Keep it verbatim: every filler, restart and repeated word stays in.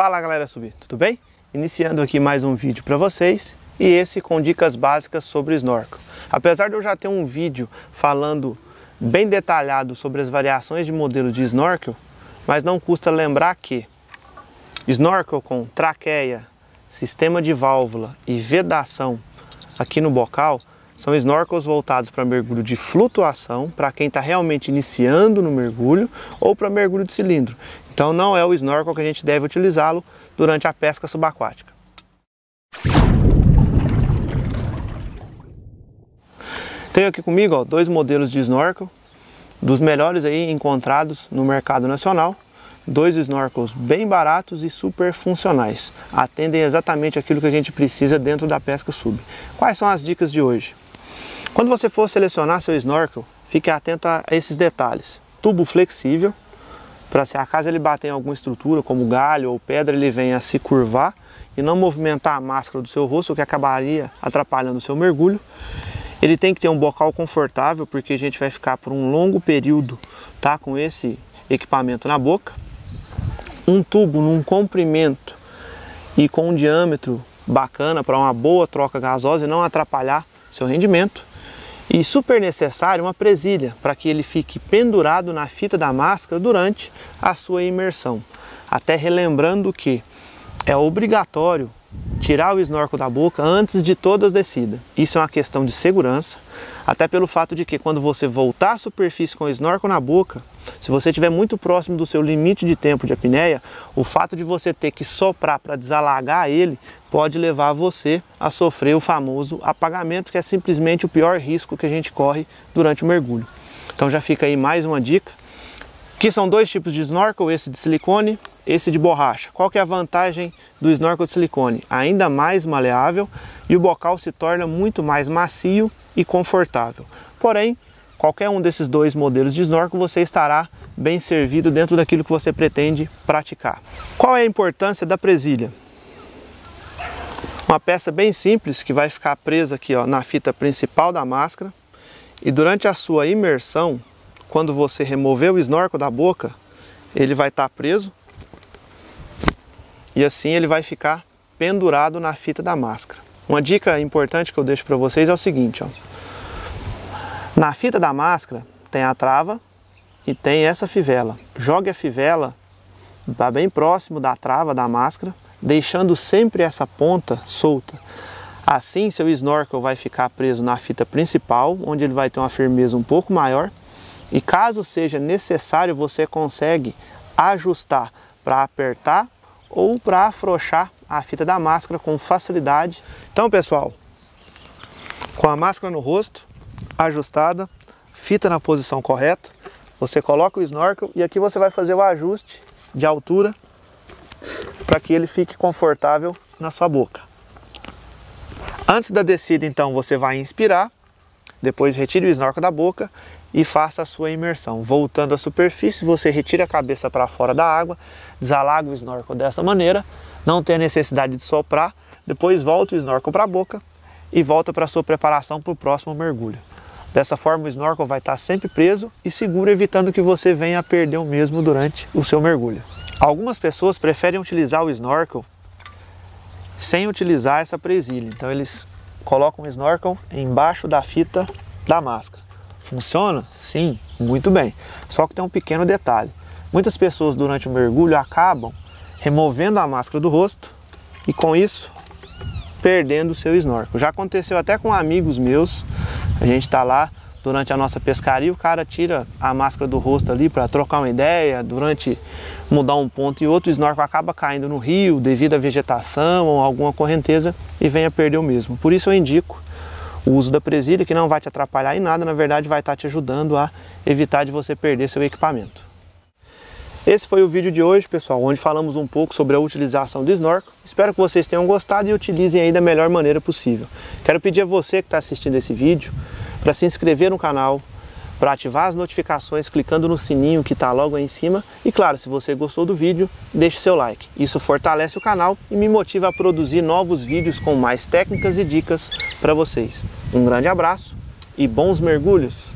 Fala galera sub, tudo bem? Iniciando aqui mais um vídeo para vocês e esse com dicas básicas sobre snorkel. Apesar de eu já ter um vídeo falando bem detalhado sobre as variações de modelos de snorkel, mas não custa lembrar que snorkel com traqueia, sistema de válvula e vedação aqui no bocal são snorkels voltados para mergulho de flutuação, para quem está realmente iniciando no mergulho ou para mergulho de cilindro. Então não é o snorkel que a gente deve utilizá-lo durante a pesca subaquática. Tenho aqui comigo ó, dois modelos de snorkel, dos melhores aí encontrados no mercado nacional. Dois snorkels bem baratos e super funcionais. Atendem exatamente aquilo que a gente precisa dentro da pesca sub. Quais são as dicas de hoje? Quando você for selecionar seu snorkel, fique atento a esses detalhes. Tubo flexível, para se acaso ele bater em alguma estrutura, como galho ou pedra, ele venha a se curvar e não movimentar a máscara do seu rosto, o que acabaria atrapalhando o seu mergulho. Ele tem que ter um bocal confortável, porque a gente vai ficar por um longo período tá, com esse equipamento na boca. Um tubo num comprimento e com um diâmetro bacana para uma boa troca gasosa e não atrapalhar seu rendimento. E super necessário uma presilha para que ele fique pendurado na fita da máscara durante a sua imersão. Até relembrando que é obrigatório tirar o snorkel da boca antes de toda a descida. Isso é uma questão de segurança, até pelo fato de que quando você voltar à superfície com o snorkel na boca, se você estiver muito próximo do seu limite de tempo de apneia, o fato de você ter que soprar para desalagar ele pode levar você a sofrer o famoso apagamento, que é simplesmente o pior risco que a gente corre durante o mergulho. Então já fica aí mais uma dica, que são dois tipos de snorkel, esse de silicone, esse de borracha. Qual que é a vantagem do snorkel de silicone? Ainda mais maleável e o bocal se torna muito mais macio e confortável. Porém, qualquer um desses dois modelos de snorkel você estará bem servido dentro daquilo que você pretende praticar. Qual é a importância da presilha? Uma peça bem simples que vai ficar presa aqui ó, na fita principal da máscara, e durante a sua imersão, quando você remover o snorkel da boca, ele vai estar preso e assim ele vai ficar pendurado na fita da máscara. Uma dica importante que eu deixo para vocês é o seguinte, ó. Na fita da máscara tem a trava e tem essa fivela. Jogue a fivela tá bem próximo da trava da máscara, deixando sempre essa ponta solta. Assim seu snorkel vai ficar preso na fita principal, onde ele vai ter uma firmeza um pouco maior. E caso seja necessário, você consegue ajustar para apertar ou para afrouxar a fita da máscara com facilidade. Então pessoal, com a máscara no rosto, ajustada, fita na posição correta, você coloca o snorkel e aqui você vai fazer o ajuste de altura para que ele fique confortável na sua boca. Antes da descida então você vai inspirar, depois retire o snorkel da boca e faça a sua imersão. Voltando à superfície, você retira a cabeça para fora da água, desalaga o snorkel dessa maneira, não tem a necessidade de soprar, depois volta o snorkel para a boca e volta para a sua preparação para o próximo mergulho. Dessa forma o snorkel vai estar sempre preso e seguro, evitando que você venha a perder o mesmo durante o seu mergulho. Algumas pessoas preferem utilizar o snorkel sem utilizar essa presilha, então eles colocam o snorkel embaixo da fita da máscara. Funciona? Sim, muito bem. Só que tem um pequeno detalhe. Muitas pessoas durante o mergulho acabam removendo a máscara do rosto e com isso perdendo o seu snorkel. Já aconteceu até com amigos meus. A gente está lá durante a nossa pescaria, o cara tira a máscara do rosto ali para trocar uma ideia, durante mudar um ponto e outro, o snorkel acaba caindo no rio devido à vegetação ou alguma correnteza e vem a perder o mesmo. Por isso eu indico o uso da presilha, que não vai te atrapalhar em nada, na verdade vai estar te ajudando a evitar de você perder seu equipamento. Esse foi o vídeo de hoje, pessoal, onde falamos um pouco sobre a utilização do snorkel. Espero que vocês tenham gostado e utilizem aí da melhor maneira possível. Quero pedir a você que está assistindo esse vídeo para se inscrever no canal, para ativar as notificações clicando no sininho que está logo aí em cima. E claro, se você gostou do vídeo, deixe seu like. Isso fortalece o canal e me motiva a produzir novos vídeos com mais técnicas e dicas para vocês. Um grande abraço e bons mergulhos!